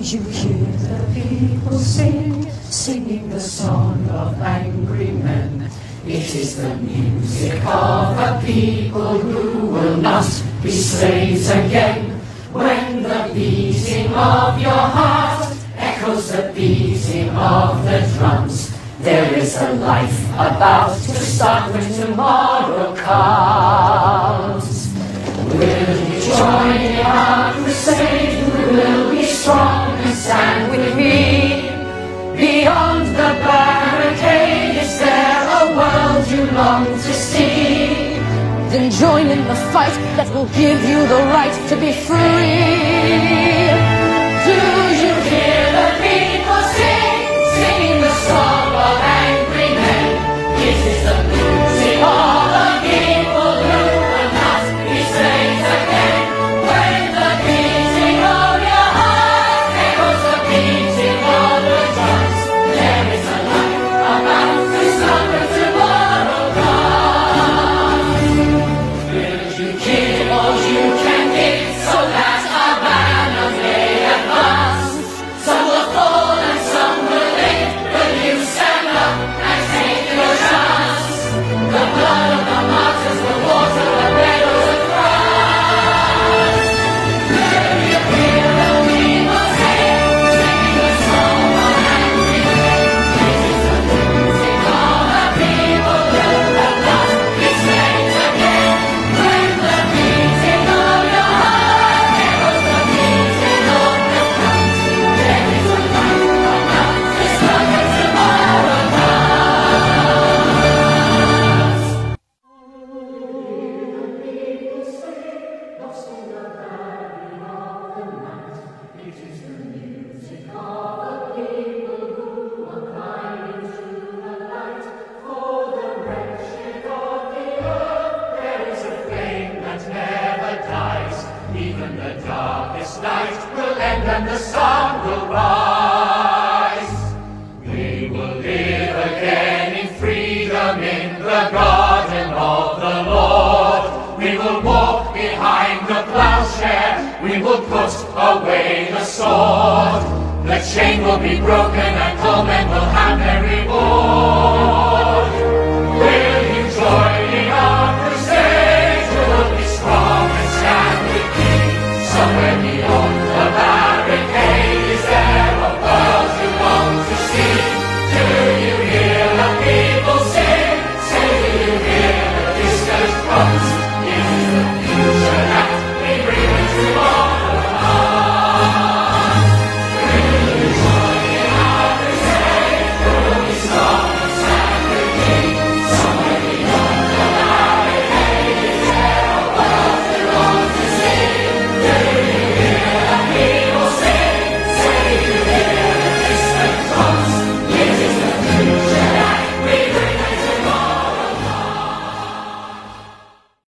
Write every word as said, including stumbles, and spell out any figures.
you hear the people sing, singing the song of angry men? It is the music of a people who will not be slaves again. When the beating of your heart echoes the beating of the drums, there is a life about to start when tomorrow comes. Will you join in our crusade? Will be strong and stand with me? Beyond the barricade, is there a world you long to see? Then join in the fight that will give you the right to be free. Do you hear the people sing, singing the song of angry men? It is the music of the people who will not be slaves again. When the beating of your heart echoes the beating of the drums, there is a life about to start when tomorrow comes. Will you give all you can give so that our banner may advance? Some will fall and some will live, but you stand up and take your chance. The blood of the martyrs will water the meadows of France. Will you hear the people sing, singing the song of angry men? It is the music of a people who have not been slaves again. When the beating of your heart echoes the beating of the drums, there is a life about to start when tomorrow comes. Lost in the valley of the night, it is the music of a people who are climbing to the light. For the wretched of the earth, there is a flame that never dies. Even the darkest night will end and the sun will rise. We will live again in freedom in the garden of the Lord. We will walk behind the plowshare. We will put away the sword. The chain will be broken and all men will have their reward.